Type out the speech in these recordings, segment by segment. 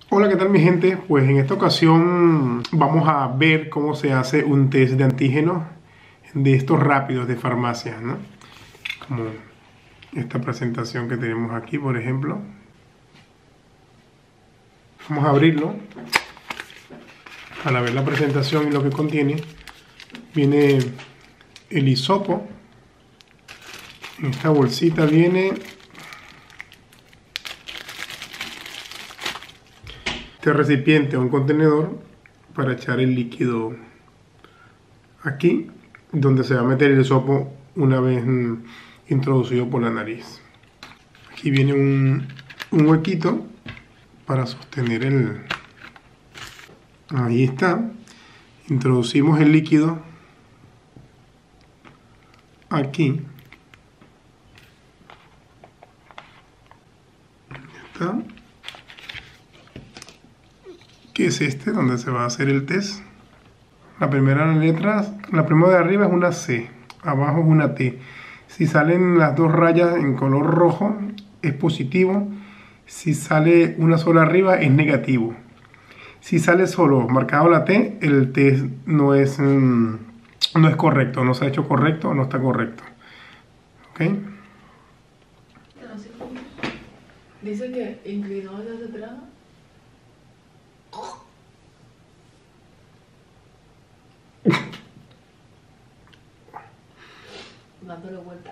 Hola, ¿qué tal mi gente? Pues en esta ocasión vamos a ver cómo se hace un test de antígenos de estos rápidos de farmacia, ¿no? Como esta presentación que tenemos aquí, por ejemplo. Vamos a abrirlo para ver la presentación y lo que contiene. Viene el hisopo. En esta bolsita viene este recipiente o un contenedor para echar el líquido aquí, donde se va a meter el hisopo una vez introducido por la nariz. Aquí viene un huequito para sostener el... Ahí está. Introducimos el líquido aquí. Está. Que es este donde se va a hacer el test. La primera letra, la primera de arriba es una C, abajo es una T. Si salen las dos rayas en color rojo es positivo, si sale una sola arriba es negativo. Si sale solo marcado la T, el test no es correcto, no se ha hecho correcto, no está correcto. ¿Ok? Dice que inclinó hacia atrás. Dándole vuelta.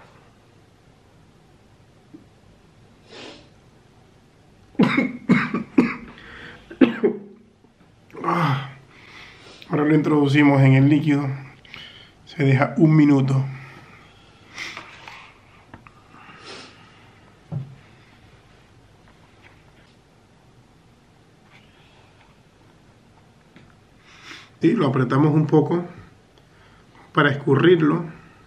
Ahora lo introducimos en el líquido. Se deja 1 minuto. Y lo apretamos un poco para escurrirlo.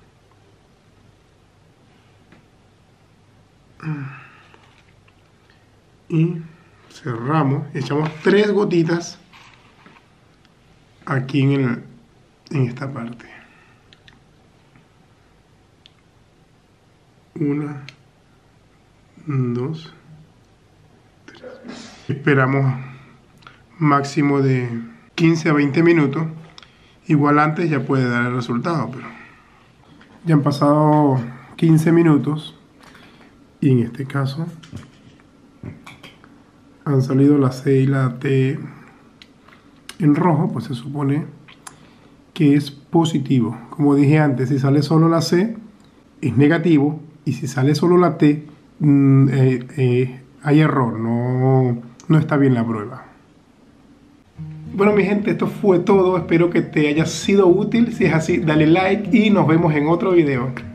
Y cerramos. Echamos 3 gotitas aquí en esta parte. 1, 2, 3. Esperamos máximo de 15 a 20 minutos. Igual antes ya puede dar el resultado, pero ya han pasado 15 minutos y en este caso han salido la C y la T en rojo, pues se supone que es positivo. Como dije antes, si sale solo la C es negativo y si sale solo la T hay error, no está bien la prueba. Bueno mi gente, esto fue todo, espero que te haya sido útil. Si es así, dale like y nos vemos en otro video.